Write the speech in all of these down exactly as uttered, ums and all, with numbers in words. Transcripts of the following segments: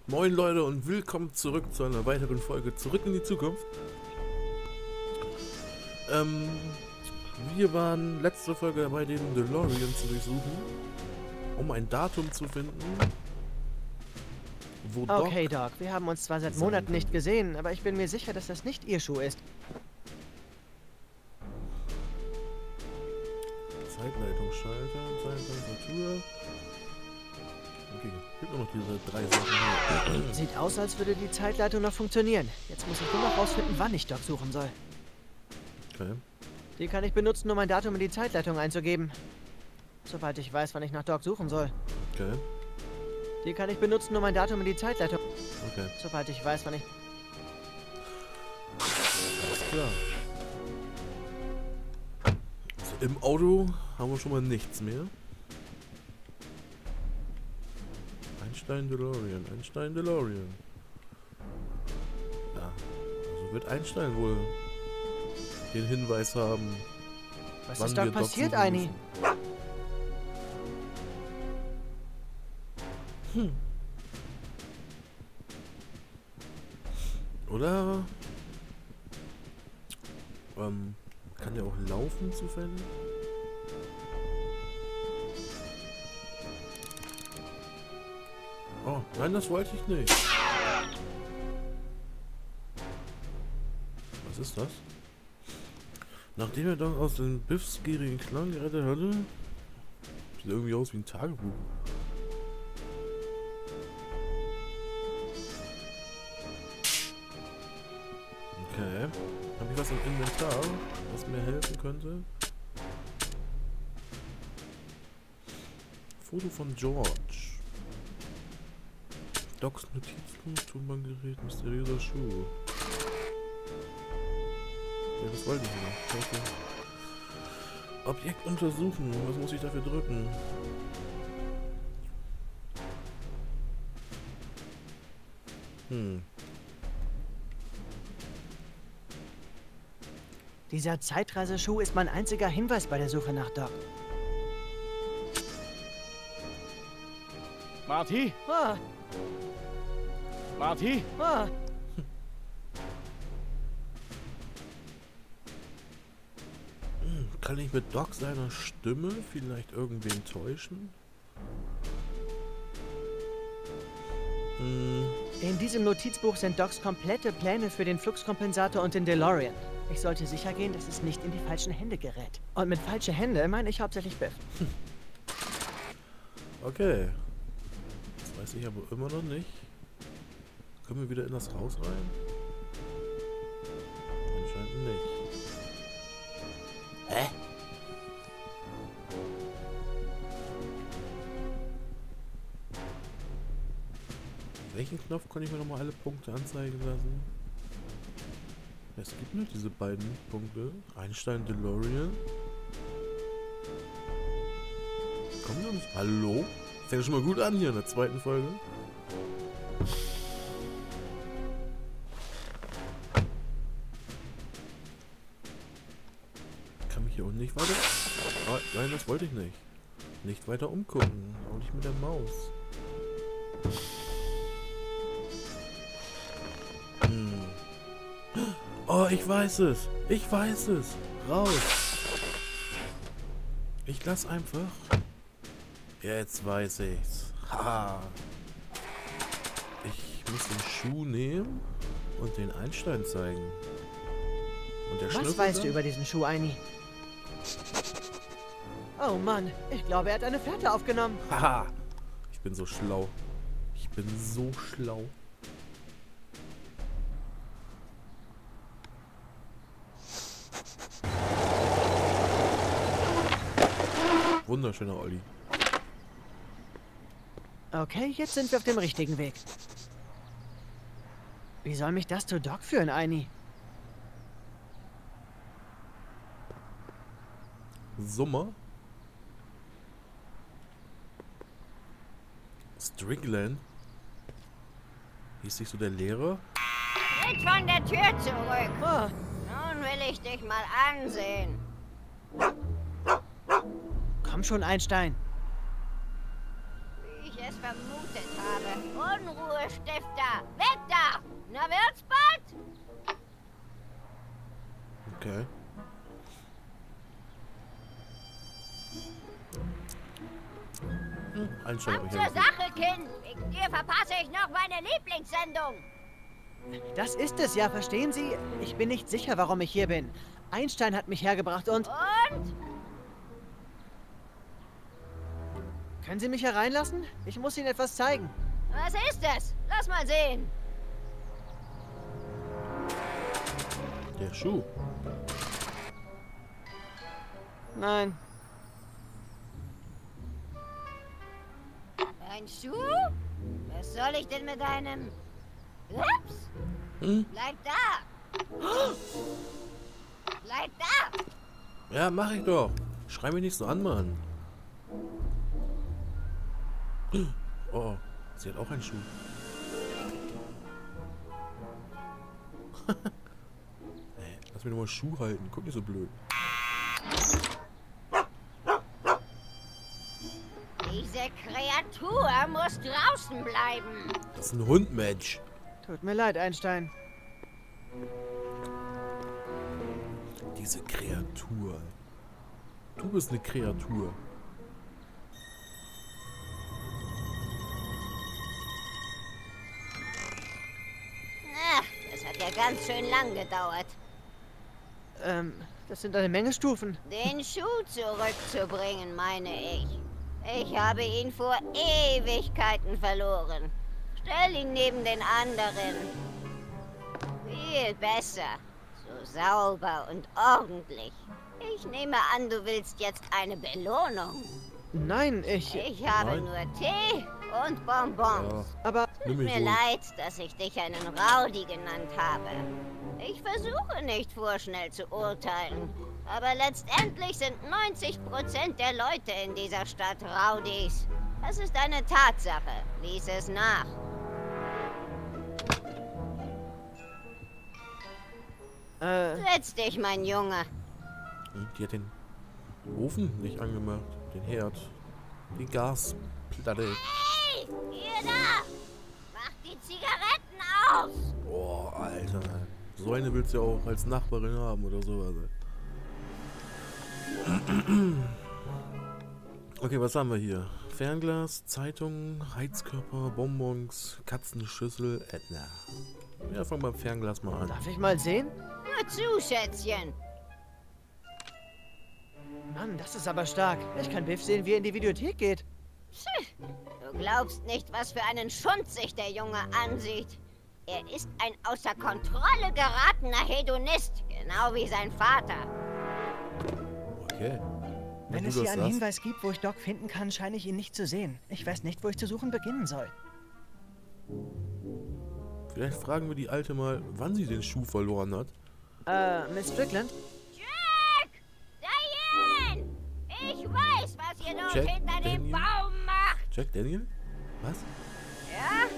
Moin Leute und willkommen zurück zu einer weiteren Folge Zurück in die Zukunft. Ähm, wir waren letzte Folge dabei, den DeLorean zu durchsuchen, um ein Datum zu finden, wo Doc... Okay, Doc, wir haben uns zwar seit Monaten nicht gesehen, aber ich bin mir sicher, dass das nicht Ihr Schuh ist. Zeitleitungsschalter, Zeitleitastatur... Okay, gibt nur noch diese drei Sachen. Sieht aus, als würde die Zeitleitung noch funktionieren. Jetzt muss ich nur noch rausfinden, wann ich Doc suchen soll. Okay. Die kann ich benutzen, um ein Datum in die Zeitleitung einzugeben. Sobald ich weiß, wann ich nach Doc suchen soll. Okay. Die kann ich benutzen, um ein Datum in die Zeitleitung... Okay. Sobald ich weiß, wann ich... Alles klar. Also im Auto haben wir schon mal nichts mehr. Einstein DeLorean, Einstein DeLorean. Ja, also wird Einstein wohl den Hinweis haben. Was ist da passiert, Eini? Hm. Oder ähm, kann der auch laufen zufällig? Oh, nein, das wollte ich nicht. Was ist das? Nachdem er dann aus dem Biffs gierigen Clan gerettet hatte, sieht irgendwie aus wie ein Tagebuch. Okay. Habe ich was im Inventar, was mir helfen könnte? Foto von George. Docs Notizbuch, Tonbandgerät, mysteriöser Schuh. Ja, das wollte ich nicht. Okay. Objekt untersuchen. Was muss ich dafür drücken? Hm. Dieser Zeitreiseschuh ist mein einziger Hinweis bei der Suche nach Doc. Marty? Ah, Marty? ah. Kann ich mit Doc seiner Stimme vielleicht irgendwen täuschen? Hm. In diesem Notizbuch sind Docs komplette Pläne für den Fluxkompensator und den DeLorean. Ich sollte sicher gehen, dass es nicht in die falschen Hände gerät. Und mit falsche Hände meine ich hauptsächlich Biff. Okay. Das weiß ich aber immer noch nicht. Können wir wieder in das Haus rein? Anscheinend nicht. Hä? Welchen Knopf kann ich mir nochmal alle Punkte anzeigen lassen? Es gibt nur diese beiden Punkte. Einstein DeLorean. Kommen wir uns. Hallo? Fängt schon mal gut an hier in der zweiten Folge. Kann mich hier unten nicht weiter. Oh, nein, das wollte ich nicht. Nicht weiter umgucken. Auch nicht mit der Maus. Hm. Oh, ich weiß es. Ich weiß es. Raus. Ich lass einfach. Jetzt weiß ich's. Haha. Ich muss den Schuh nehmen und den Einstein zeigen. Und der Was Schnüffel weißt dann? du über diesen Schuh, Eini? Oh Mann, ich glaube, er hat eine Fährte aufgenommen. Haha. Ich bin so schlau. Ich bin so schlau. Wunderschöner Olli. Okay, jetzt sind wir auf dem richtigen Weg. Wie soll mich das zu Doc führen, Eini? Sommer. Strickland. Hieß nicht so der Lehrer? Tritt von der Tür zurück. Ah, Nun will ich dich mal ansehen. komm schon, Einstein. Wie ich es vermutet habe. Unruhestifter! Weg da! Na, wird's bald? Okay. Hm, Einstein hat Komm mich zur helfen. Sache, Kind! Wegen dir verpasse ich noch meine Lieblingssendung! Das ist es ja, verstehen Sie? Ich bin nicht sicher, warum ich hier bin. Einstein hat mich hergebracht und... Und? Können Sie mich hereinlassen? Ich muss Ihnen etwas zeigen. Was ist es? Lass mal sehen. Der Schuh. Nein. Ein Schuh? Was soll ich denn mit einem... Ups! Hm? Bleib da! Bleib da! Ja, mach ich doch. Schrei mich nicht so an, Mann. Oh, sie hat auch einen Schuh. Hey, lass mich doch mal Schuh halten. Guck nicht so blöd. Diese Kreatur muss draußen bleiben. Das ist ein Hund, Mensch. Tut mir leid, Einstein. Diese Kreatur. Du bist eine Kreatur. Ach, das hat ja ganz schön lang gedauert. Ähm, das sind eine Menge Stufen. Den Schuh zurückzubringen, meine ich. Ich habe ihn vor Ewigkeiten verloren. Stell ihn neben den anderen. Viel besser. So sauber und ordentlich. Ich nehme an, du willst jetzt eine Belohnung. Nein, ich... Ich habe Nein. nur Tee und Bonbons. Ja, Aber... nimm Tut mich mir wohl. leid, dass ich dich einen Rowdy genannt habe. Ich versuche nicht vorschnell zu urteilen. Aber letztendlich sind neunzig Prozent der Leute in dieser Stadt Rowdies. Das ist eine Tatsache. Lies es nach. Äh, Setz dich, mein Junge. Und die hat den Ofen nicht angemacht. Den Herd. Die Gasplatte. Hey, ihr da! Mach die Zigaretten aus! Boah, Alter. So eine willst du ja auch als Nachbarin haben oder sowas. Okay, was haben wir hier? Fernglas, Zeitung, Heizkörper, Bonbons, Katzenschüssel, Edna. Ja, fangen wir beim Fernglas mal an. darf ich mal sehen? Nur zu, Schätzchen. Mann, das ist aber stark. Ich kann Biff sehen, wie er in die Videothek geht. Du glaubst nicht, was für einen Schund sich der Junge ansieht. Er ist ein außer Kontrolle geratener Hedonist, genau wie sein Vater. Okay. Wenn du es das hier einen sagst. Hinweis gibt, wo ich Doc finden kann, scheine ich ihn nicht zu sehen. Ich weiß nicht, wo ich zu suchen beginnen soll. Vielleicht fragen wir die Alte mal, wann sie den Schuh verloren hat. Äh, Miss Strickland? Jack! Diane! Ich weiß, was ihr dort Jack hinter dem Daniel? Baum macht. Jack Daniel? Was? Ja?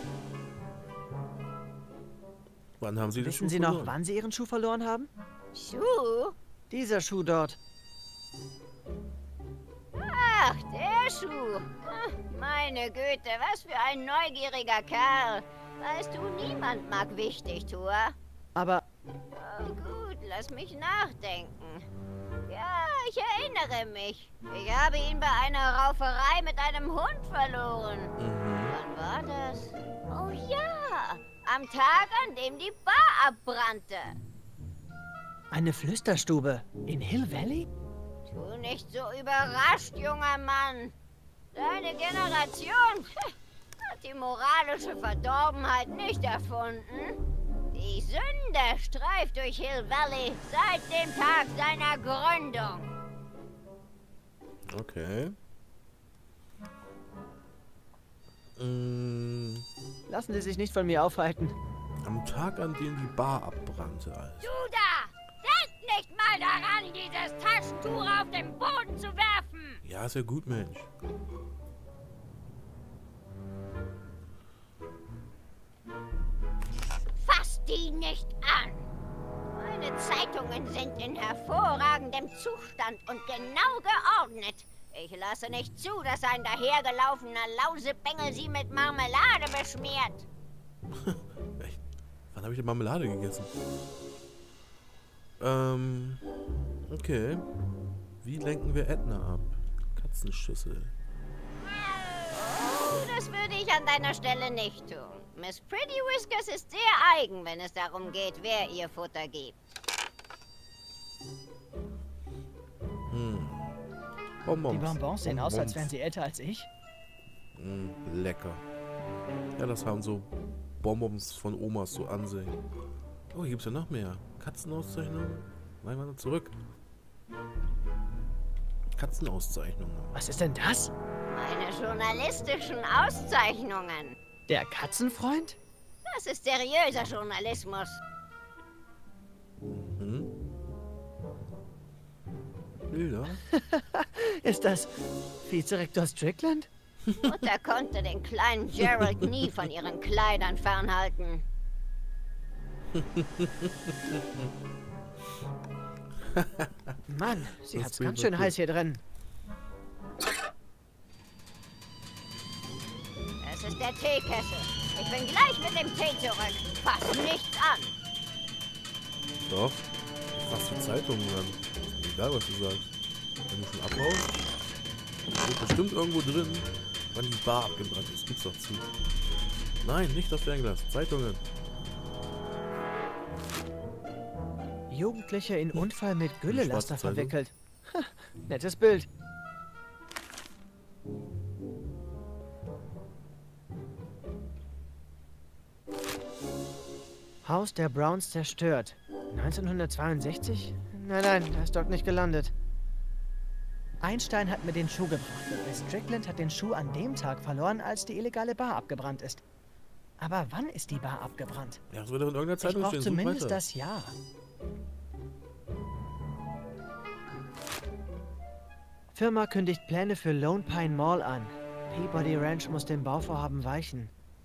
Wann haben sie den Schuh Wissen Sie verloren? noch, wann Sie Ihren Schuh verloren haben? Schuh? Dieser Schuh dort. Ach, der Schuh. Hm, Meine Güte, was für ein neugieriger Kerl. Weißt du, niemand mag Wichtigtuer. Aber Oh, gut, lass mich nachdenken. Ja, ich erinnere mich. Ich habe ihn bei einer Rauferei mit einem Hund verloren. Mhm. Wann war das? Oh ja, am Tag, an dem die Bar abbrannte. eine Flüsterstube in Hill Valley? Tu nicht so überrascht, junger Mann. Deine Generation hat die moralische Verdorbenheit nicht erfunden. Die Sünde streift durch Hill Valley seit dem Tag seiner Gründung. Okay. Mm, Lassen Sie sich nicht von mir aufhalten. am Tag, an dem die Bar abbrannte, Alter. Du da! Denk nicht mal daran, dieses Taschentuch auf den Boden zu werfen! Ja, ist ja gut, Mensch. Fass die nicht an! Meine Zeitungen sind in hervorragendem Zustand und genau geordnet. Ich lasse nicht zu, dass ein dahergelaufener Lausebengel sie mit Marmelade beschmiert. Echt? Wann habe ich denn Marmelade gegessen? Ähm, okay. Wie lenken wir Edna ab? Katzenschüssel. Oh, das würde ich an deiner Stelle nicht tun. Miss Pretty Whiskers ist sehr eigen, wenn es darum geht, wer ihr Futter gibt. Hm. Bonbons. Die Bonbons sehen aus, als wären sie älter als ich. Mm, lecker. Ja, das haben so Bonbons von Omas so ansehen. Oh, hier gibt es ja noch mehr. Katzenauszeichnungen. Nein, warte, zurück. Katzenauszeichnungen. Was ist denn das? Meine journalistischen Auszeichnungen. Der Katzenfreund? Das ist seriöser Journalismus. Mhm. Bilder? Ist das Vizerektor Strickland? Mutter konnte den kleinen Gerald nie von ihren Kleidern fernhalten. Mann, sie Das hat's Bild ganz war schön gut. heiß hier drin. Es ist der Teekessel. Ich bin gleich mit dem Tee zurück. Fass nichts an. Doch. Fass die Zeitungen an. Egal, was du sagst. Wenn du schon abhaust, steht bestimmt irgendwo drin, wann die Bar abgebrannt ist. Gibt's doch zu. Nein, nicht das Fernglas. Zeitungen. Jugendliche in Unfall mit Güllelaster schwarze Zeitung. verwickelt. Ha, nettes Bild. Haus der Browns zerstört. neunzehnhundertzweiundsechzig? Nein, nein, da ist Doc nicht gelandet. Einstein hat mir den Schuh gebracht und Miss Strickland hat den Schuh an dem Tag verloren, als die illegale Bar abgebrannt ist. Aber wann ist die Bar abgebrannt? Ja, das wird doch in irgendeiner Ich Zeitung brauche stehen. Such zumindest weiter. das Jahr. Firma kündigt Pläne für Lone Pine Mall an. Peabody Ranch muss dem Bauvorhaben weichen.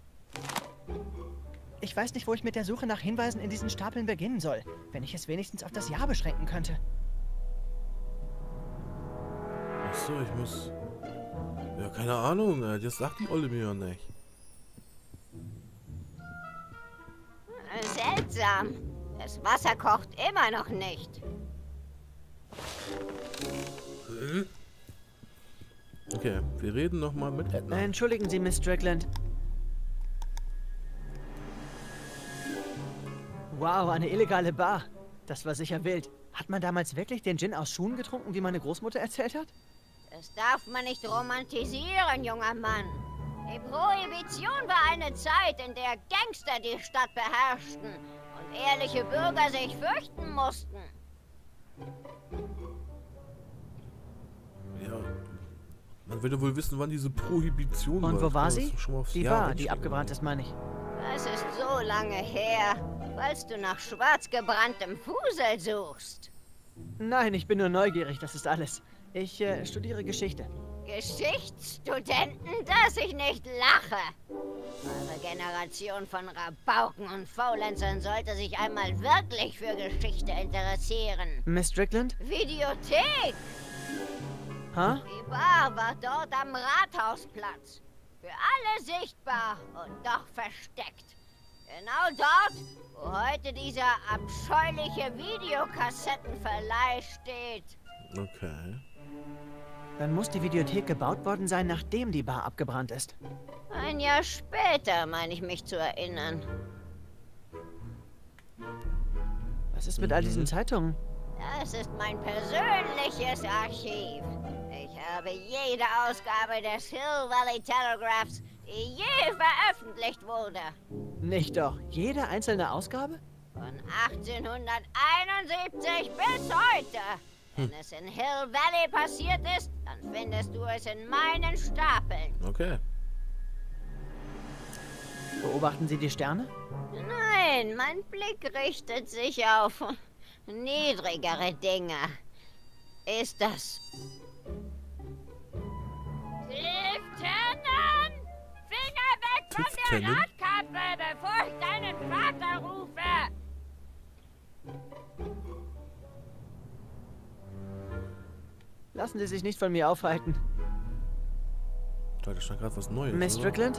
Ich weiß nicht, wo ich mit der Suche nach Hinweisen in diesen Stapeln beginnen soll, wenn ich es wenigstens auf das Jahr beschränken könnte. Achso, ich muss... Ja, keine Ahnung. äh, Das sagt die Olle mir ja nicht. Seltsam. Das Wasser kocht immer noch nicht. Okay, wir reden nochmal mit Edna. Entschuldigen Sie, Miss Strickland. Wow, eine illegale Bar. Das war sicher wild. Hat man damals wirklich den Gin aus Schuhen getrunken, wie meine Großmutter erzählt hat? Das darf man nicht romantisieren, junger Mann. Die Prohibition war eine Zeit, in der Gangster die Stadt beherrschten und ehrliche Bürger sich fürchten mussten. Ja. Man würde wohl wissen, wann diese Prohibition war. Und wo Das war kann man sie? doch schon mal aufs Die Jahr Bar, die einstellen, abgebrannt oder? ist, meine ich. Das ist so lange her, falls du nach schwarz gebranntem Fusel suchst. Nein, ich bin nur neugierig, das ist alles. Ich äh, studiere Geschichte. Geschichtsstudenten, dass ich nicht lache. Eure Generation von Rabauken und Faulenzern sollte sich einmal wirklich für Geschichte interessieren. Miss Strickland? Videothek! Ha? Die Bar war dort am Rathausplatz. Für alle sichtbar und doch versteckt. Genau dort, wo heute dieser abscheuliche Videokassettenverleih steht. Okay. Dann muss die Videothek gebaut worden sein, nachdem die Bar abgebrannt ist. Ein Jahr später, meine ich mich zu erinnern. Was ist mit all diesen Zeitungen? Das ist mein persönliches Archiv. Ich habe jede Ausgabe des Hill Valley Telegraphs, die je veröffentlicht wurde. Nicht doch. Jede einzelne Ausgabe? Von achtzehnhunderteinundsiebzig bis heute. Wenn es in Hill Valley passiert ist, dann findest du es in meinen Stapeln. Okay. Beobachten Sie die Sterne? Nein, mein Blick richtet sich auf niedrigere Dinge. Ist das... Lieutenant! Finger weg von der Lieutenant? Radkappe, bevor ich deinen Vater rufe! Lassen Sie sich nicht von mir aufhalten. Da stand gerade was Neues. Miss oder? Strickland?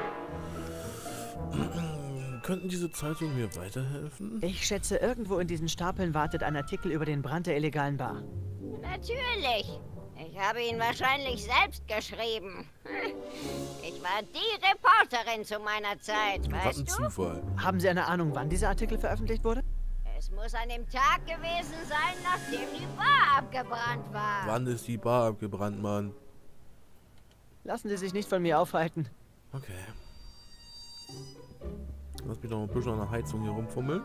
Könnten diese Zeitungen mir weiterhelfen? Ich schätze, irgendwo in diesen Stapeln wartet ein Artikel über den Brand der illegalen Bar. Natürlich. Ich habe ihn wahrscheinlich selbst geschrieben. Ich war die Reporterin zu meiner Zeit, Was weißt ein du? Zufall. Haben Sie eine Ahnung, wann dieser Artikel veröffentlicht wurde? Es muss an dem Tag gewesen sein, nachdem die Bar abgebrannt war. Wann ist die Bar abgebrannt, Mann? Lassen Sie sich nicht von mir aufhalten. Okay. Lass mich noch ein bisschen an der Heizung hier rumfummeln.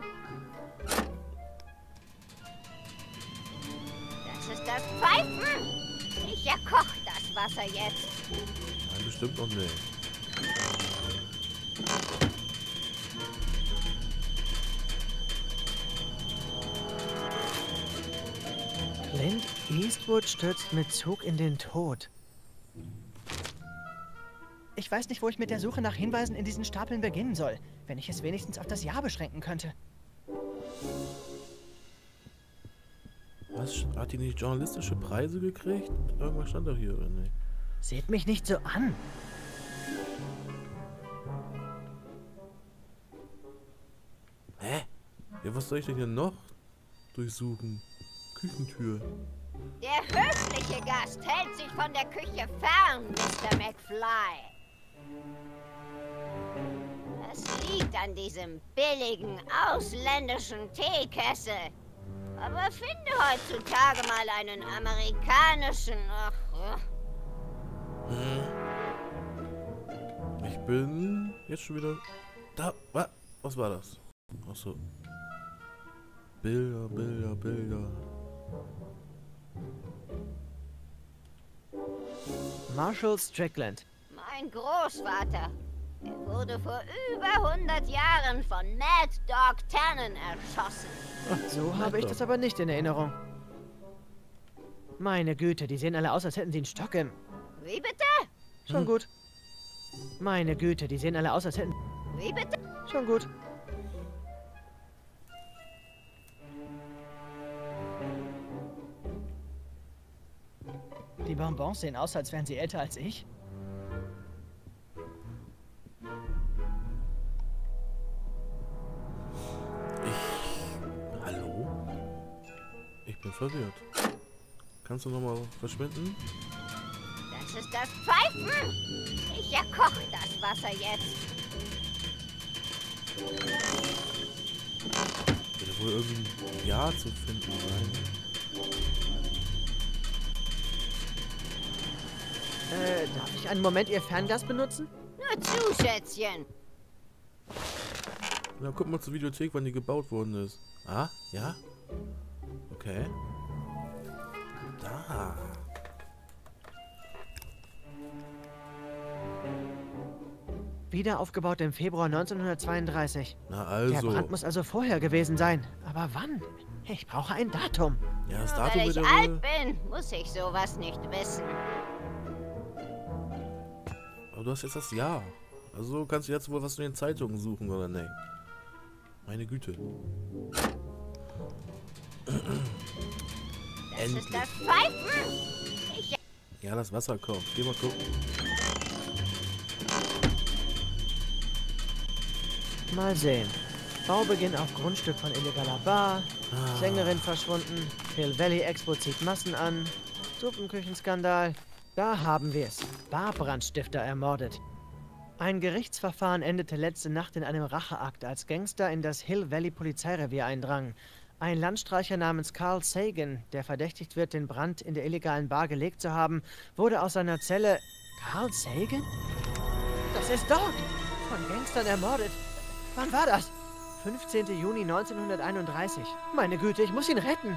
Das ist das Pfeifen. Sicher kocht das Wasser jetzt. Nein, bestimmt noch nicht. Clint Eastwood stürzt mit Zug in den Tod. Ich weiß nicht, wo ich mit der Suche nach Hinweisen in diesen Stapeln beginnen soll, wenn ich es wenigstens auf das Jahr beschränken könnte. Was? Hat die nicht journalistische Preise gekriegt? Irgendwas stand doch hier, oder nicht? Seht mich nicht so an. Hä? Ja, was soll ich denn hier noch durchsuchen? Küchentür. Der höfliche Gast hält sich von der Küche fern, Mister McFly. Es liegt an diesem billigen, ausländischen Teekessel. Aber finde heutzutage mal einen amerikanischen... Ach, Ich bin jetzt schon wieder... Da, was? Was war das? Achso. Bilder, Bilder, Bilder. Marshall Strickland. mein Großvater. Er wurde vor über hundert Jahren von Mad Dog Tannen erschossen. So habe ich das aber nicht in Erinnerung. Meine Güte, die sehen alle aus, als hätten sie einen Stock im... Wie bitte? Schon Hm. gut. Meine Güte, die sehen alle aus, als hätten... Wie bitte? Schon gut. Die Bonbons sehen aus, als wären sie älter als ich. Ich... Hallo? Ich bin verwirrt. Kannst du nochmal verschwinden? Das ist das Pfeifen! Ich erkoche das Wasser jetzt. Wird wohl irgendwie ein Ja zu finden sein. Äh, darf ich einen Moment Ihr Fernglas benutzen? Nur zu, Schätzchen. Na, guck mal zur Videothek, wann die gebaut worden ist. Ah, ja? Okay. Da. Wieder aufgebaut im Februar neunzehnhundertzweiunddreißig. Na Der also. Brand muss also vorher gewesen sein. Aber wann? Ich brauche ein Datum. Ja, das Nur Datum weil wird ich ja wohl... alt bin, muss ich sowas nicht wissen. Aber du hast jetzt das Jahr. Also kannst du jetzt wohl was in den Zeitungen suchen, oder nicht? Meine Güte. Das Endlich. ist das Pfeifen! Ich Ja, das Wasser kommt. Geh mal gucken. Mal sehen. Baubeginn auf Grundstück von illegaler Bar. Ah. Sängerin verschwunden. Hill Valley Expo zieht Massen an. Suppenküchenskandal. Da haben wir es. Barbrandstifter ermordet. Ein Gerichtsverfahren endete letzte Nacht in einem Racheakt, als Gangster in das Hill Valley Polizeirevier eindrangen. Ein Landstreicher namens Carl Sagan, der verdächtigt wird, den Brand in der illegalen Bar gelegt zu haben, wurde aus seiner Zelle... Carl Sagan? Das ist Dog! Von Gangstern ermordet. Wann war das? fünfzehnten Juni neunzehnhunderteinunddreißig. Meine Güte, ich muss ihn retten.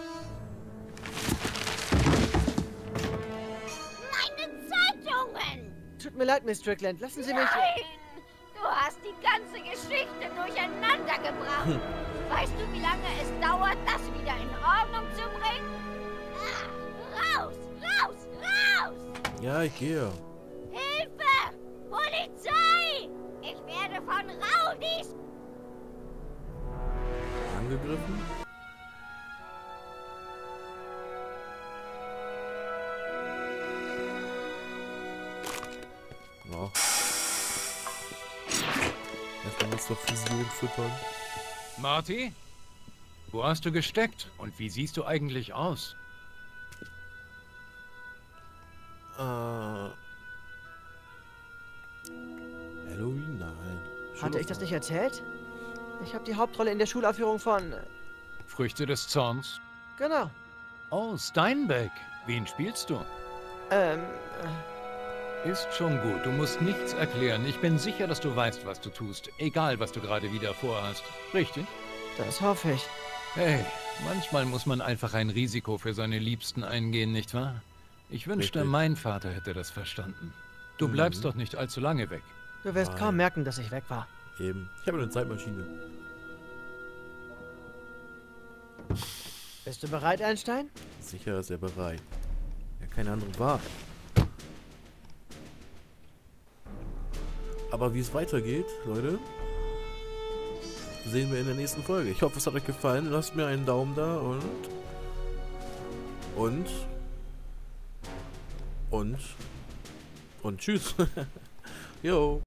meine Zeitungen! Tut mir leid, Miss Strickland. Lassen Sie mich... Nein! Du hast die ganze Geschichte durcheinander gebracht. Weißt du, wie lange es dauert, das wieder in Ordnung zu bringen? Ah, raus! Raus! Raus! Ja, ich gehe. Hilfe! Polizei! Ich werde von Rowdies... Angegriffen? Monster Fusion füttern. Marty? Wo hast du gesteckt? Und wie siehst du eigentlich aus? Äh. Halloween? Nein. Hatte ich das nicht erzählt? Ich habe die Hauptrolle in der Schulaufführung von... äh, Früchte des Zorns? Genau. Oh, Steinbeck. Wen spielst du? Ähm... Äh, Ist schon gut, du musst nichts erklären. Ich bin sicher, dass du weißt, was du tust. Egal, was du gerade wieder vorhast. Richtig? das hoffe ich. Hey, manchmal muss man einfach ein Risiko für seine Liebsten eingehen, nicht wahr? Ich wünschte, Richtig. mein Vater hätte das verstanden. Du bleibst Mhm. doch nicht allzu lange weg. Du wirst Nein. kaum merken, dass ich weg war. Eben. Ich habe eine Zeitmaschine. Bist du bereit, Einstein? Sicher ist er bereit. Ja, keine andere Wahl. Aber wie es weitergeht, Leute, sehen wir in der nächsten Folge. Ich hoffe, es hat euch gefallen. Lasst mir einen Daumen da und... Und... Und... Und tschüss. Jo.